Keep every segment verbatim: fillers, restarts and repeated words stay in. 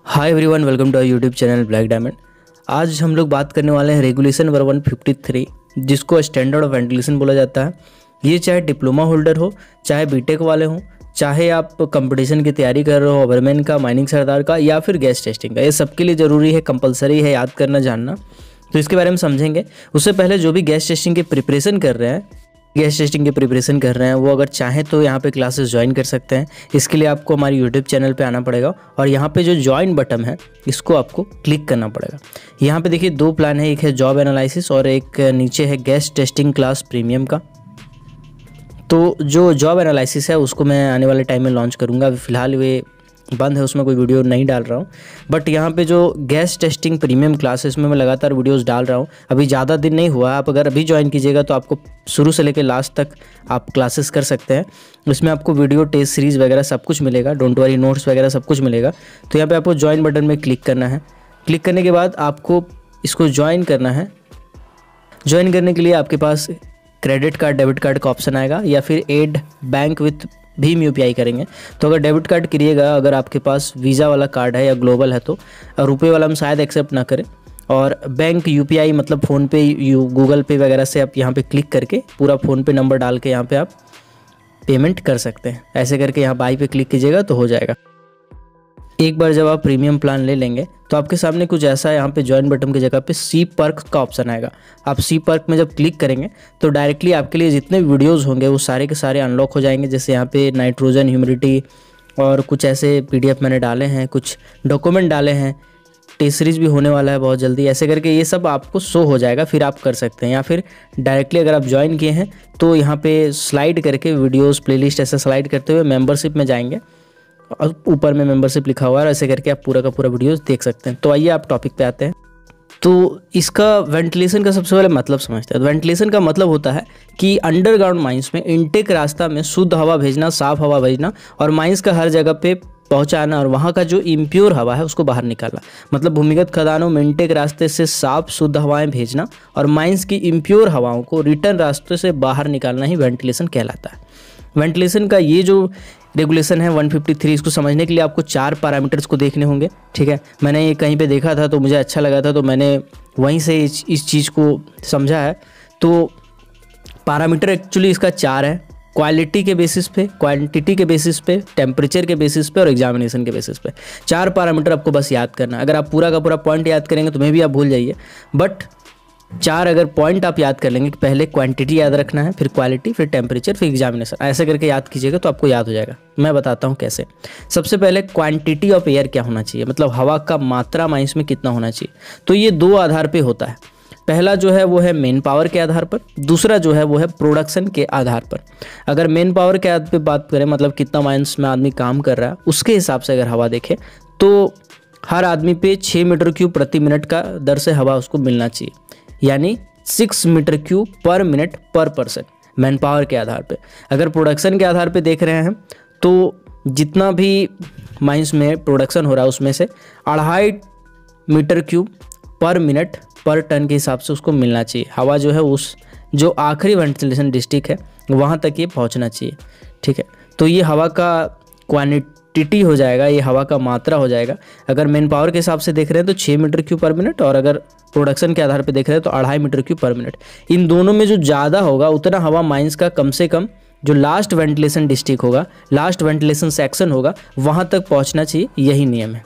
Hi everyone, welcome to our YouTube channel black diamond. आज हम लोग बात करने वाले हैं regulation number one fifty three, जिसको स्टैंडर्ड ऑफ वेंटिलेशन बोला जाता है। ये चाहे डिप्लोमा होल्डर हो, चाहे बीटेक वाले हों, चाहे आप कंपटीशन की तैयारी कर रहे हो, ओवरमैन का, माइनिंग सरदार का, या फिर गैस टेस्टिंग का, ये सबके लिए ज़रूरी है, कंपलसरी है याद करना, जानना। तो इसके बारे में समझेंगे। उससे पहले जो भी गैस टेस्टिंग की प्रिपरेशन कर रहे हैं गैस टेस्टिंग की प्रिपरेशन कर रहे हैं वो अगर चाहें तो यहाँ पे क्लासेस ज्वाइन कर सकते हैं। इसके लिए आपको हमारे यूट्यूब चैनल पे आना पड़ेगा और यहाँ पे जो ज्वाइन बटन है इसको आपको क्लिक करना पड़ेगा। यहाँ पे देखिए दो प्लान है, एक है जॉब एनालिसिस और एक नीचे है गैस टेस्टिंग क्लास प्रीमियम का। तो जो जॉब एनालिसिस है उसको मैं आने वाले टाइम में लॉन्च करूँगा। अभी फ़िलहाल वे बंद है, उसमें कोई वीडियो नहीं डाल रहा हूँ। बट यहाँ पे जो गैस टेस्टिंग प्रीमियम क्लास है इसमें मैं लगातार वीडियोस डाल रहा हूँ। अभी ज़्यादा दिन नहीं हुआ, आप अगर अभी ज्वाइन कीजिएगा तो आपको शुरू से लेकर लास्ट तक आप क्लासेस कर सकते हैं। इसमें आपको वीडियो टेस्ट सीरीज़ वगैरह सब कुछ मिलेगा, डोंट वरी, नोट्स वगैरह सब कुछ मिलेगा। तो यहाँ पर आपको ज्वाइन बटन में क्लिक करना है। क्लिक करने के बाद आपको इसको ज्वाइन करना है। ज्वाइन करने के लिए आपके पास क्रेडिट कार्ड, डेबिट कार्ड का ऑप्शन आएगा या फिर एड बैंक विथ भीम यूपीआई करेंगे। तो अगर डेबिट कार्ड करिएगा, अगर आपके पास वीज़ा वाला कार्ड है या ग्लोबल है तो, रुपए वाला हम शायद एक्सेप्ट ना करें। और बैंक यूपीआई मतलब फ़ोनपे, यू गूगल पे वगैरह से आप यहाँ पे क्लिक करके पूरा फ़ोनपे नंबर डाल के यहाँ पे आप पेमेंट कर सकते हैं। ऐसे करके यहाँ बाई पे क्लिक कीजिएगा तो हो जाएगा। एक बार जब आप प्रीमियम प्लान ले लेंगे तो आपके सामने कुछ ऐसा यहाँ पे ज्वाइन बटन की जगह पे सी पर्क का ऑप्शन आएगा। आप सी पर्क में जब क्लिक करेंगे तो डायरेक्टली आपके लिए जितने वीडियोस होंगे वो सारे के सारे अनलॉक हो जाएंगे। जैसे यहाँ पे नाइट्रोजन, ह्यूमिडिटी और कुछ ऐसे पीडीएफ मैंने डाले हैं, कुछ डॉक्यूमेंट डाले हैं, टेस्ट सीरीज भी होने वाला है बहुत जल्दी। ऐसे करके ये सब आपको शो हो जाएगा, फिर आप कर सकते हैं। या फिर डायरेक्टली अगर आप ज्वाइन किए हैं तो यहाँ पे स्लाइड करके वीडियोज़ प्लेलिस्ट ऐसे स्लाइड करते हुए मेम्बरशिप में जाएंगे और ऊपर में मेंबरशिप लिखा हुआ है, ऐसे करके आप पूरा का पूरा वीडियोस देख सकते हैं। तो आइए आप टॉपिक पे आते हैं। तो इसका वेंटिलेशन का सबसे पहले मतलब समझते हैं। तो वेंटिलेशन का मतलब होता है कि अंडरग्राउंड माइंस में इनटेक रास्ता में शुद्ध हवा भेजना, साफ हवा भेजना और माइंस का हर जगह पे पहुंचाना और वहाँ का जो इम्प्योर हवा है उसको बाहर निकालना। मतलब भूमिगत खदानों में इनटेक रास्ते से साफ शुद्ध हवाएं भेजना और माइंस की इम्प्योर हवाओं को रिटर्न रास्ते से बाहर निकालना ही वेंटिलेशन कहलाता है। वेंटिलेशन का ये जो रेगुलेशन है वन फिफ्टी थ्री, इसको समझने के लिए आपको चार पैरामीटर्स को देखने होंगे। ठीक है, मैंने ये कहीं पे देखा था तो मुझे अच्छा लगा था तो मैंने वहीं से इस, इस चीज़ को समझा है। तो पैरामीटर एक्चुअली इसका चार है, क्वालिटी के बेसिस पे, क्वांटिटी के बेसिस पे, टेम्परेचर के बेसिस पे और एग्जामिनेशन के बेसिस पे। चार पैरामीटर आपको बस याद करना। अगर आप पूरा का पूरा पॉइंट याद करेंगे तो मैं भी आप भूल जाइए, बट चार अगर पॉइंट आप याद कर लेंगे कि पहले क्वांटिटी याद रखना है, फिर क्वालिटी, फिर टेम्परेचर, फिर एग्जामिनेशन, ऐसे करके याद कीजिएगा तो आपको याद हो जाएगा। मैं बताता हूँ कैसे। सबसे पहले क्वांटिटी ऑफ एयर क्या होना चाहिए, मतलब हवा का मात्रा माइंस में कितना होना चाहिए। तो ये दो आधार पे होता है। पहला जो है वो है मेन पावर के आधार पर, दूसरा जो है वो है प्रोडक्शन के आधार पर। अगर मेन पावर के आधार पर बात करें, मतलब कितना माइंस में आदमी काम कर रहा है, उसके हिसाब से अगर हवा देखें तो हर आदमी पे छः मीटर क्यूब प्रति मिनट का दर से हवा उसको मिलना चाहिए, यानी six metre cube per minute per person, man power के आधार पे। अगर प्रोडक्शन के आधार पे देख रहे हैं तो जितना भी माइंस में प्रोडक्शन हो रहा है उसमें से अढ़ाई metre cube per minute per ton के हिसाब से उसको मिलना चाहिए। हवा जो है उस जो आखिरी वेंटिलेशन डिस्ट्रिक्ट है वहाँ तक ये पहुँचना चाहिए। ठीक है, तो ये हवा का क्वांटिटी हो जाएगा, ये हवा का मात्रा हो जाएगा। अगर मेन पावर के हिसाब से देख रहे हैं तो छः मीटर क्यूब पर मिनट, और अगर प्रोडक्शन के आधार पे देख रहे हैं तो अढ़ाई मीटर क्यूब पर मिनट। इन दोनों में जो ज़्यादा होगा उतना हवा माइंस का कम से कम जो लास्ट वेंटिलेशन डिस्ट्रिक्ट होगा, लास्ट वेंटिलेशन सेक्शन होगा, वहाँ तक पहुँचना चाहिए, यही नियम है।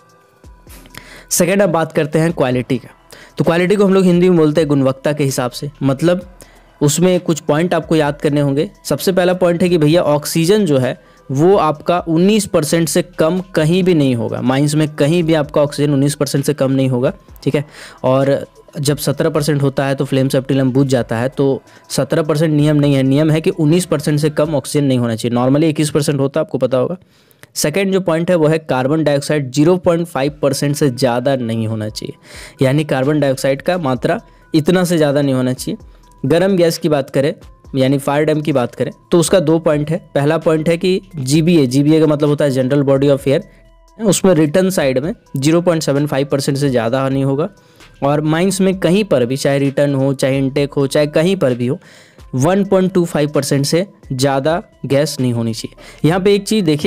सेकेंड अब बात करते हैं क्वालिटी का। तो क्वालिटी को हम लोग हिंदी में बोलते हैं गुणवत्ता के हिसाब से। मतलब उसमें कुछ पॉइंट आपको याद करने होंगे। सबसे पहला पॉइंट है कि भैया ऑक्सीजन जो है वो आपका उन्नीस परसेंट से कम कहीं भी नहीं होगा। माइंस में कहीं भी आपका ऑक्सीजन उन्नीस परसेंट से कम नहीं होगा। ठीक है, और जब सत्रह परसेंट होता है तो फ्लेम सेफ्टी लैंप बुझ जाता है। तो सत्रह परसेंट नियम नहीं है, नियम है कि उन्नीस परसेंट से कम ऑक्सीजन नहीं होना चाहिए। नॉर्मली इक्कीस परसेंट होता है, आपको पता होगा। सेकेंड जो पॉइंट है वो है carbon dioxide zero point five percent से ज़्यादा नहीं होना चाहिए, यानी कार्बन डाइऑक्साइड का मात्रा इतना से ज़्यादा नहीं होना चाहिए। गर्म गैस की बात करें, यानी फायर डैम की बात करें, तो उसका दो पॉइंट है। पहला पॉइंट है कि जीबीए, जीबीए का मतलब होता है जनरल बॉडी ऑफ एयर, उसमें रिटर्न साइड में zero point seven five percent से ज़्यादा नहीं होगा। और माइंस में कहीं पर भी, चाहे रिटर्न हो, चाहे इनटेक हो, चाहे कहीं पर भी हो, one point two five percent से ज़्यादा गैस नहीं होनी चाहिए। यहाँ पे एक चीज़ देखिएगा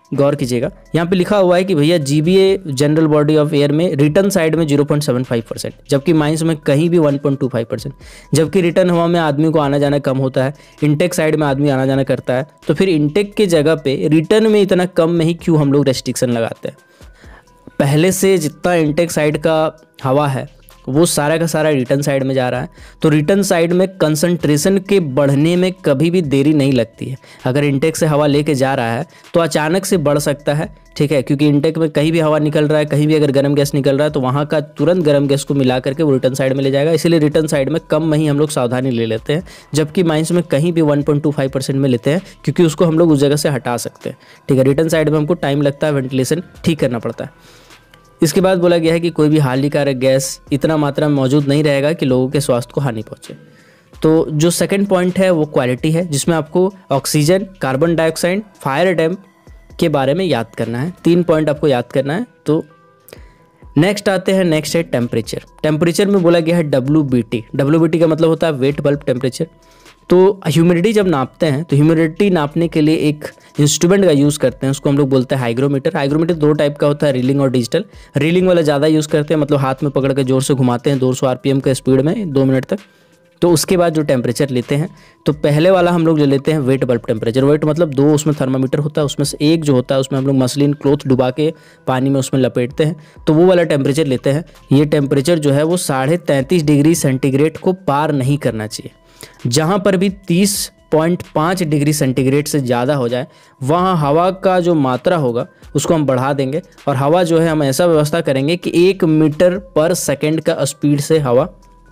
गौर कीजिएगा, यहाँ पे लिखा हुआ है कि भैया GBA general body of air में रिटर्न साइड में zero point seven five percent, जबकि माइंस में कहीं भी one point two five percent. जबकि रिटर्न हवा में आदमी को आना जाना कम होता है, इनटेक साइड में आदमी आना जाना करता है, तो फिर इनटेक के जगह पे रिटर्न में इतना कम में ही क्यों हम लोग रेस्ट्रिक्शन लगाते हैं। पहले से जितना इनटेक साइड का हवा है वो सारा का सारा रिटर्न साइड में जा रहा है, तो रिटर्न साइड में कंसंट्रेशन के बढ़ने में कभी भी देरी नहीं लगती है। अगर इनटेक से हवा लेके जा रहा है तो अचानक से बढ़ सकता है, ठीक है, क्योंकि इनटेक में कहीं भी हवा निकल रहा है, कहीं भी अगर गर्म गैस निकल रहा है तो वहाँ का तुरंत गर्म गैस को मिला करके वो रिटर्न साइड में ले जाएगा। इसीलिए रिटर्न साइड में कम में ही हम लोग सावधानी ले लेते हैं, जबकि माइंस में कहीं भी one point two five percent में लेते हैं, क्योंकि उसको हम लोग उस जगह से हटा सकते हैं, ठीक है। रिटर्न साइड में हमको टाइम लगता है, वेंटिलेशन ठीक करना पड़ता है। इसके बाद बोला गया है कि कोई भी हानिकारक गैस इतना मात्रा में मौजूद नहीं रहेगा कि लोगों के स्वास्थ्य को हानि पहुंचे। तो जो सेकंड पॉइंट है वो क्वालिटी है, जिसमें आपको oxygen, carbon dioxide, fire damp के बारे में याद करना है। तीन पॉइंट आपको याद करना है। तो नेक्स्ट आते हैं, नेक्स्ट है टेम्परेचर। टेम्परेचर में बोला गया है W B T. W B T का मतलब होता है वेट बल्ब टेम्परेचर। तो ह्यूमिडिटी जब नापते हैं तो ह्यूमिडिटी नापने के लिए एक इंस्ट्रूमेंट का यूज़ करते हैं, उसको हम लोग बोलते हैं हाइग्रोमीटर। हाइग्रोमीटर दो टाइप का होता है, रीलिंग और डिजिटल। रीलिंग वाला ज़्यादा यूज़ करते हैं, मतलब हाथ में पकड़ के ज़ोर से घुमाते हैं दो सौ आरपीएम के स्पीड में दो मिनट तक। तो उसके बाद जो टेम्परेचर लेते हैं, तो पहले वाला हम लोग जो लेते हैं वेट बल्ब टेम्परेचर। वेट मतलब दो उसमें थर्मामीटर होता है, उसमें से एक जो होता है उसमें हम लोग मसलिन क्लॉथ डुबा के पानी में उसमें लपेटते हैं, तो वो वाला टेम्परेचर लेते हैं। ये टेम्परेचर जो है वो साढ़े तैंतीस डिग्री सेंटीग्रेड को पार नहीं करना चाहिए। जहाँ पर भी तीस पॉइंट पाँच डिग्री सेंटीग्रेड से ज़्यादा हो जाए वहाँ हवा का जो मात्रा होगा उसको हम बढ़ा देंगे, और हवा जो है हम ऐसा व्यवस्था करेंगे कि एक मीटर पर सेकेंड का स्पीड से हवा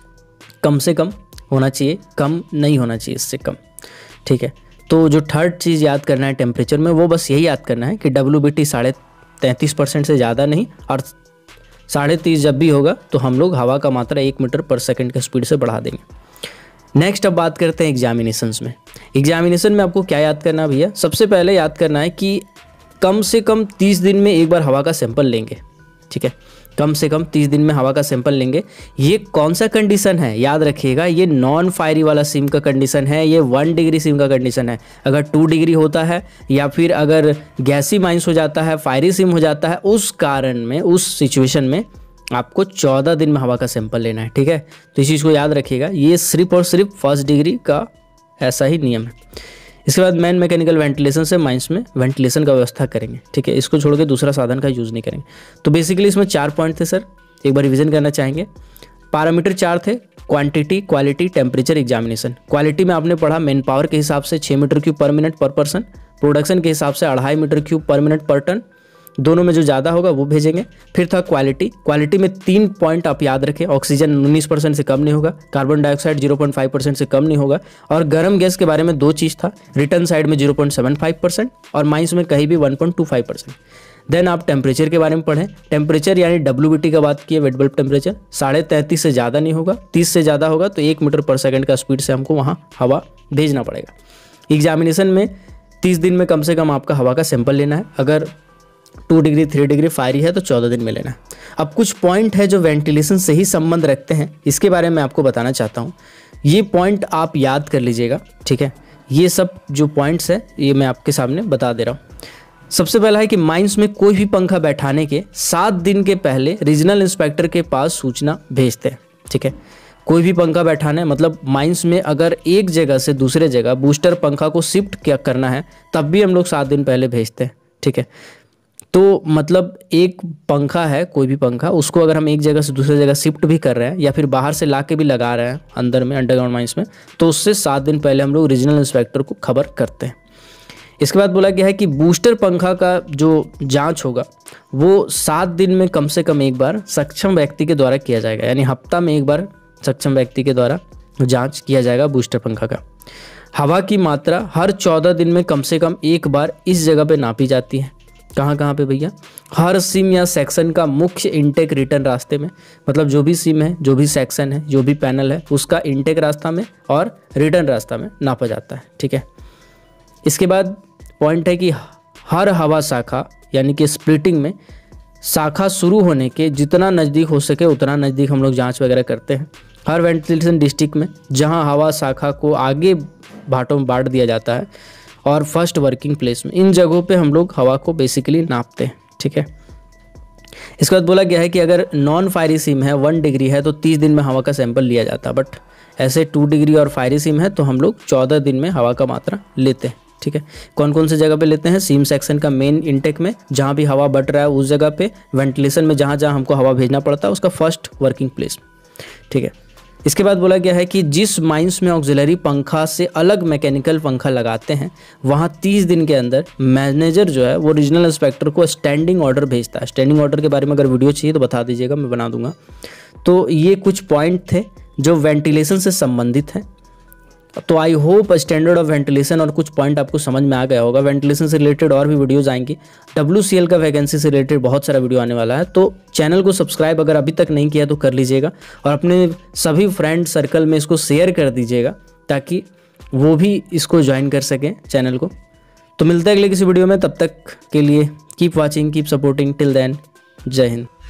कम से कम होना चाहिए, कम नहीं होना चाहिए, इससे कम, ठीक है। तो जो थर्ड चीज़ याद करना है टेम्परेचर में, वो बस यही याद करना है कि डब्ल्यू बी टी साढ़े तैंतीस परसेंट से ज़्यादा नहीं, और साढ़े तीस जब भी होगा तो हम लोग हवा का मात्रा एक मीटर पर सेकेंड के स्पीड से बढ़ा देंगे। नेक्स्ट अब बात करते हैं एग्जामिनेशंस में। एग्जामिनेशन में आपको क्या याद करना है भैया? सबसे पहले याद करना है कि कम से कम तीस दिन में एक बार हवा का सैंपल लेंगे, ठीक है। कम से कम तीस दिन में हवा का सैंपल लेंगे। ये कौन सा कंडीशन है याद रखिएगा, ये नॉन फायरी वाला सिम का कंडीशन है, ये वन डिग्री सिम का कंडीशन है। अगर टू डिग्री होता है या फिर अगर गैसी माइंस हो जाता है, फायरी सिम हो जाता है, उस कारण में, उस सिचुएशन में आपको चौदह दिन में हवा का सैंपल लेना है, ठीक है। तो इस चीज़ को याद रखिएगा, ये सिर्फ और सिर्फ फर्स्ट डिग्री का ऐसा ही नियम है। इसके बाद मैन मैकेनिकल वेंटिलेशन से माइंस में वेंटिलेशन का व्यवस्था करेंगे, ठीक है। इसको छोड़ के दूसरा साधन का यूज़ नहीं करेंगे। तो बेसिकली इसमें चार पॉइंट थे सर, एक बार रिवीजन करना चाहेंगे। पैरामीटर चार थे, quantity, quality, temperature, examination. Quality में आपने पढ़ा मैन पावर के हिसाब से छः metre cube per minute per person, production के हिसाब से अढ़ाई metre cube per minute per ton, दोनों में जो ज़्यादा होगा वो भेजेंगे। फिर था क्वालिटी। क्वालिटी में तीन पॉइंट आप याद रखें, ऑक्सीजन उन्नीस परसेंट से कम नहीं होगा, carbon dioxide zero point five percent से कम नहीं होगा, और गर्म गैस के बारे में दो चीज़ था, रिटर्न साइड में zero point seven five percent और माइंस में कहीं भी one point two five percent. Then आप टेम्परेचर के बारे में पढ़ें। टेम्परेचर यानी डब्ल्यू बी टी का बात किए, वेट बल्ब टेम्परेचर साढ़े तैंतीस से ज़्यादा नहीं होगा, तीस से ज़्यादा होगा तो एक मीटर पर सेकेंड का स्पीड से हमको वहाँ हवा भेजना पड़ेगा। एग्जामिनेशन में तीस दिन में कम से कम आपका हवा का सैंपल लेना है। अगर two degree three degree fiery है तो चौदह दिन में लेना है। अब कुछ पॉइंट है जो वेंटिलेशन से ही संबंध रखते हैं, इसके बारे में आपको बताना चाहता हूँ। ये पॉइंट आप याद कर लीजिएगा, ठीक है। ये सब जो पॉइंट्स है ये मैं आपके सामने बता दे रहा हूँ। सबसे पहला है कि माइंस में कोई भी पंखा बैठाने के सात दिन के पहले रीजनल इंस्पेक्टर के पास सूचना भेजते हैं, ठीक है। कोई भी पंखा बैठाना है, मतलब माइंस में अगर एक जगह से दूसरे जगह बूस्टर पंखा को शिफ्ट क्या करना है तब भी हम लोग सात दिन पहले भेजते हैं, ठीक है। तो मतलब एक पंखा है, कोई भी पंखा, उसको अगर हम एक जगह से दूसरी जगह शिफ्ट भी कर रहे हैं या फिर बाहर से ला के भी लगा रहे हैं अंदर में, अंडरग्राउंड माइंस में, तो उससे सात दिन पहले हम लोग रीजनल इंस्पेक्टर को खबर करते हैं। इसके बाद बोला गया है कि बूस्टर पंखा का जो जांच होगा वो सात दिन में कम से कम एक बार सक्षम व्यक्ति के द्वारा किया जाएगा, यानी हफ्ता में एक बार सक्षम व्यक्ति के द्वारा जाँच किया जाएगा बूस्टर पंखा का। हवा की मात्रा हर चौदह दिन में कम से कम एक बार इस जगह पे नापी जाती है। कहाँ कहाँ पे भैया? हर सिम या सेक्शन का मुख्य इनटेक रिटर्न रास्ते में, मतलब जो भी सिम है, जो भी सेक्शन है, जो भी पैनल है, उसका इनटेक रास्ता में और रिटर्न रास्ता में नापा जाता है, ठीक है। इसके बाद पॉइंट है कि हर हवा शाखा यानी कि स्प्लिटिंग में शाखा शुरू होने के जितना नज़दीक हो सके उतना नज़दीक हम लोग जांच वगैरह करते हैं। हर वेंटिलेशन डिस्ट्रिक्ट में जहां हवा शाखा को आगे भाटों में बांट दिया जाता है और फर्स्ट वर्किंग प्लेस में, इन जगहों पे हम लोग हवा को बेसिकली नापते हैं। ठीक है, इसके बाद बोला गया है कि अगर नॉन फायरी सिम है, वन डिग्री है, तो तीस दिन में हवा का सैंपल लिया जाता है, बट ऐसे टू डिग्री और फायरी सिम है तो हम लोग चौदह दिन में हवा का मात्रा लेते हैं। ठीक है, कौन कौन से जगह पे लेते हैं? सीम सेक्शन का मेन इंटेक में, जहाँ भी हवा बढ़ रहा है उस जगह पे, वेंटिलेशन में जहाँ जहाँ हमको हवा भेजना पड़ता है उसका फर्स्ट वर्किंग प्लेस। ठीक है, इसके बाद बोला गया है कि जिस माइंस में ऑक्सिलरी पंखा से अलग मैकेनिकल पंखा लगाते हैं वहाँ तीस दिन के अंदर मैनेजर जो है वो रीजनल इंस्पेक्टर को स्टैंडिंग ऑर्डर भेजता है। स्टैंडिंग ऑर्डर के बारे में अगर वीडियो चाहिए तो बता दीजिएगा, मैं बना दूंगा। तो ये कुछ पॉइंट थे जो वेंटिलेशन से संबंधित हैं। तो I hope standard of ventilation और कुछ पॉइंट आपको समझ में आ गया होगा। वेंटिलेशन से रिलेटेड और भी वीडियोज़ आएंगी, डब्ल्यू सी एल का वैकेंसी से रिलेटेड बहुत सारा वीडियो आने वाला है। तो चैनल को सब्सक्राइब अगर अभी तक नहीं किया तो कर लीजिएगा और अपने सभी फ्रेंड सर्कल में इसको शेयर कर दीजिएगा ताकि वो भी इसको ज्वाइन कर सकें चैनल को। तो मिलता है अगले किसी वीडियो में, तब तक के लिए keep watching, keep supporting, till then जय हिंद।